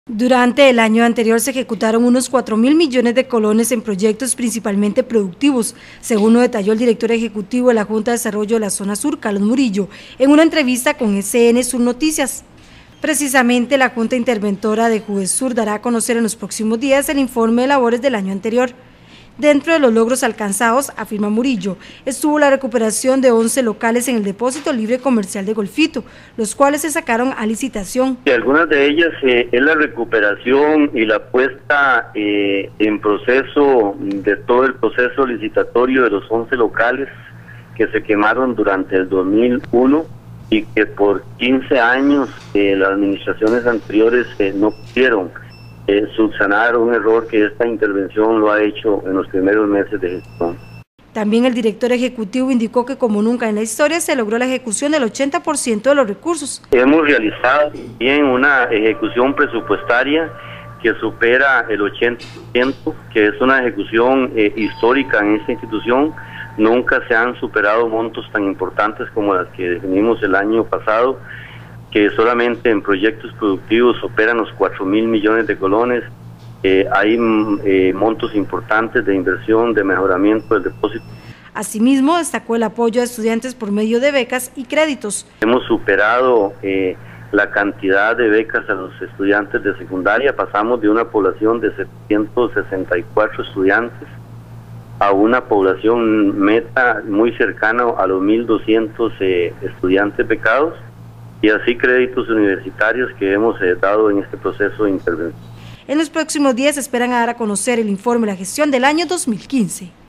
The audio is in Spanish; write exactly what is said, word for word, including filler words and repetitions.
Durante el año anterior se ejecutaron unos cuatro mil millones de colones en proyectos principalmente productivos, según lo detalló el director ejecutivo de la Junta de Desarrollo de la Zona Sur, Carlos Murillo, en una entrevista con S N Sur Noticias. Precisamente la Junta Interventora de Judesur dará a conocer en los próximos días el informe de labores del año anterior. Dentro de los logros alcanzados, afirma Murillo, estuvo la recuperación de once locales en el Depósito Libre Comercial de Golfito, los cuales se sacaron a licitación. Y algunas de ellas eh, es la recuperación y la puesta eh, en proceso de todo el proceso licitatorio de los once locales que se quemaron durante el dos mil uno y que por quince años eh, las administraciones anteriores eh, no pudieron Eh, subsanar un error que esta intervención lo ha hecho en los primeros meses de gestión. También el director ejecutivo indicó que como nunca en la historia se logró la ejecución del ochenta por ciento de los recursos. Hemos realizado bien una ejecución presupuestaria que supera el ochenta por ciento, que es una ejecución eh, histórica en esta institución. Nunca se han superado montos tan importantes como las que definimos el año pasado, que solamente en proyectos productivos superan los cuatro mil millones de colones. Eh, hay eh, montos importantes de inversión, de mejoramiento del depósito. Asimismo, destacó el apoyo a estudiantes por medio de becas y créditos. Hemos superado eh, la cantidad de becas a los estudiantes de secundaria. Pasamos de una población de setecientos sesenta y cuatro estudiantes a una población meta muy cercana a los mil doscientos eh, estudiantes becados, y así créditos universitarios que hemos eh, dado en este proceso de intervención. En los próximos días esperan a dar a conocer el informe de la gestión del año dos mil quince.